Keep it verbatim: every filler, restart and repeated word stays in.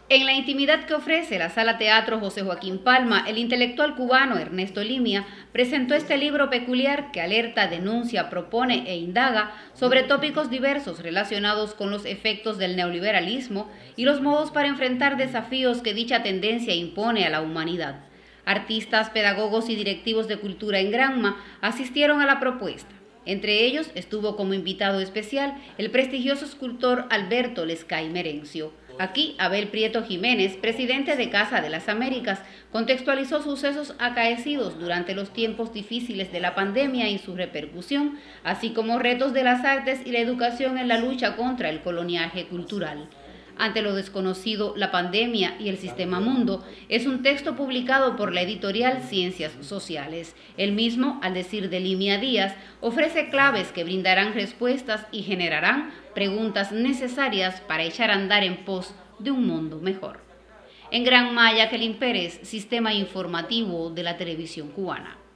En la intimidad que ofrece la Sala Teatro José Joaquín Palma, el intelectual cubano Ernesto Limia presentó este libro peculiar que alerta, denuncia, propone e indaga sobre tópicos diversos relacionados con los efectos del neoliberalismo y los modos para enfrentar desafíos que dicha tendencia impone a la humanidad. Artistas, pedagogos y directivos de cultura en Granma asistieron a la propuesta. Entre ellos estuvo como invitado especial el prestigioso escultor Alberto Lescay Merencio. Aquí, Abel Prieto Jiménez, presidente de Casa de las Américas, contextualizó sucesos acaecidos durante los tiempos difíciles de la pandemia y su repercusión, así como retos de las artes y la educación en la lucha contra el coloniaje cultural. Ante lo desconocido, la pandemia y el sistema mundo es un texto publicado por la editorial Ciencias Sociales. El mismo, al decir de Limia Díaz, ofrece claves que brindarán respuestas y generarán preguntas necesarias para echar a andar en pos de un mundo mejor. En Granma, Jacqueline Pérez, Sistema Informativo de la Televisión Cubana.